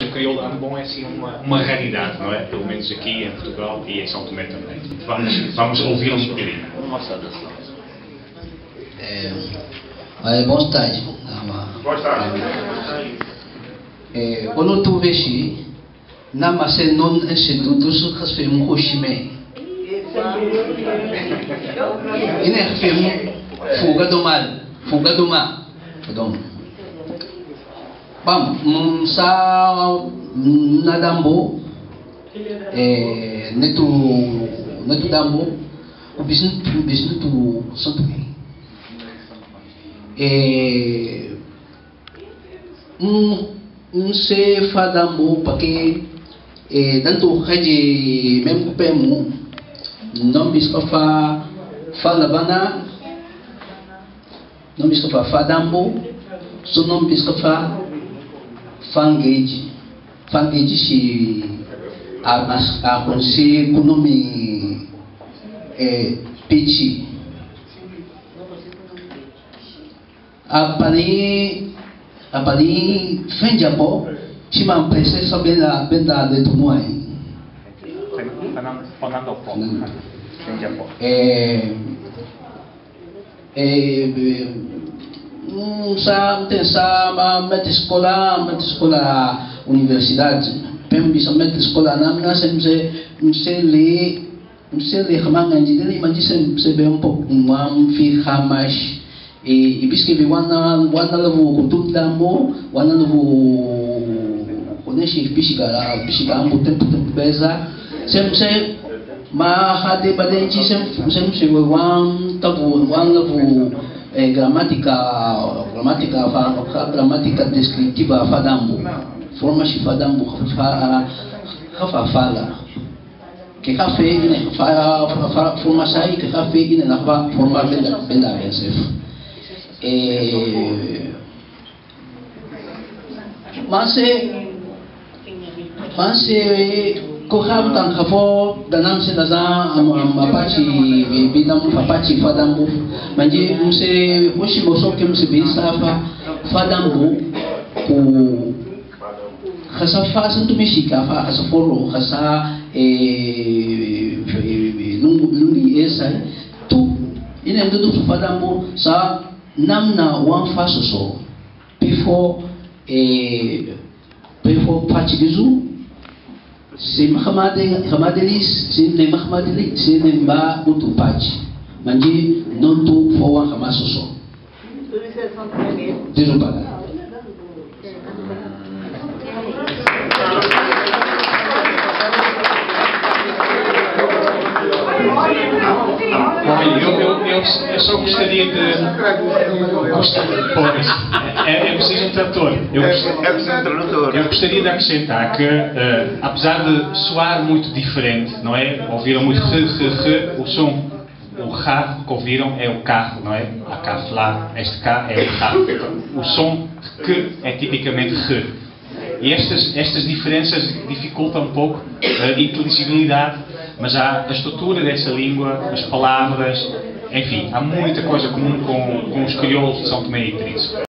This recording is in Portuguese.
O crioulo ambon é assim uma raridade, não é? Pelo menos aqui em Portugal e em São Tomé também. Vamos ouvi-lo um bocadinho. Boa tarde. Boa tarde. Quando tu vês na massa non instituto su khasfem khoshime ine khfem fuga do mal pardon bam sa nadambo netu dambo o bisnu tu santo se fadambo porque tanto haji mesmo pemu não biscofa falabana não biscofa fadambo so não biscofa fangeji se a conse kunumi pichi apani fenjapo chima prese so benda de tumuai sa met escola universidade pem bisa met escola namna se le khamanga ndile imandi se be um pouco fi khamash e bisque wana lavu kutum dambo wana lavu koneshi bishiga ambo tempo beza sempre ma hade badenji sempre wan lavu gramática descritiva fadambo forma shi fadambo khafa fala que café ine forma sai que café ine na forma benda SF mas corrab tan khafo danan se daza mapachi bidam papachi fadambu manje mse moshi moso ke mse bisafa fadambu ku khasa fasan tu mishika fa khasa foro khasa lungi esai tu ine ndu fadambu sa namna wan fasoso before pachigizu se mahamadelis se nemba utu pachi manje non tu fo wan hamasoso derupada Eu só gostaria de... É preciso um tradutor. Eu gostaria de acrescentar que, apesar de soar muito diferente, não é? Ouviram muito o som, o Rá que ouviram é o carro, não é? A Kafla, este K é o Rá. O som que é tipicamente Re. E estas diferenças dificultam um pouco a inteligibilidade, mas há a estrutura dessa língua, as palavras, enfim, há muita coisa comum com os crioulos de São Tomé e Príncipe.